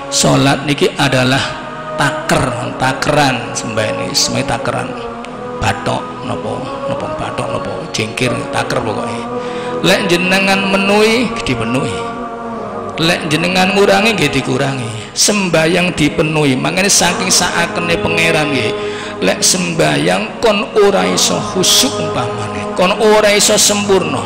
Salat niki adalah takeran sembahyang ini takeran bathok napa bathok napa jengkir taker pokoknya. Lek jenengan menuhi dipenuhi, lek jenengan ngurangi nggih dikurangi. Sembayang dipenuhi, makanya saking saakene pangeran nggih. Lek sembayang kon ora iso khusyuk umpamane, kon ora iso sempurna,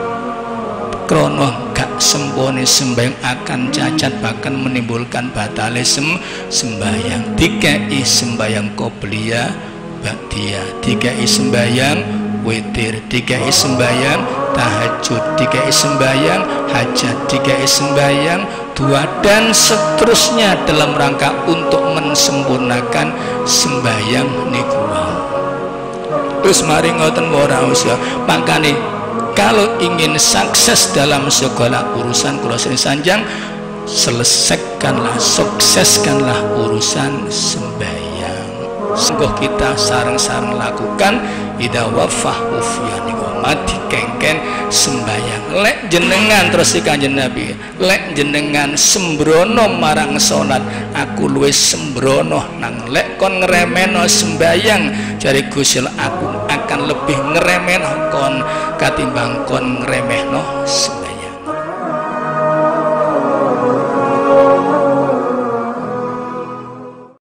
krono gak sempurna sembayang akan cacat, bahkan menimbulkan batale sembayang. Dikai sembayang qobliyah ba'diyah, dikai sembayang witir, dikai sembayang tahajud, dikai sembayang hajat, dikai sembayang dua dan seterusnya dalam rangka untuk mensempurnakan sembayang niku. Terus mari ngoten ora usah makane kalau ingin sukses dalam segala urusan kula sanjang, selesaikanlah, sukseskanlah urusan sembahyang. Sungguh kita sareng-sareng lakukan ida wafah ufyan niku mati kengken sembahyang. Lek jenengan terus Kanjeng Nabi, lek jenengan sembrono marang salat, aku luwih sembrono nang lek kon ngremeno sembahyang jare Gusti aku akan lebih ngremeno kon katimbang kon ngremehno sembahyang.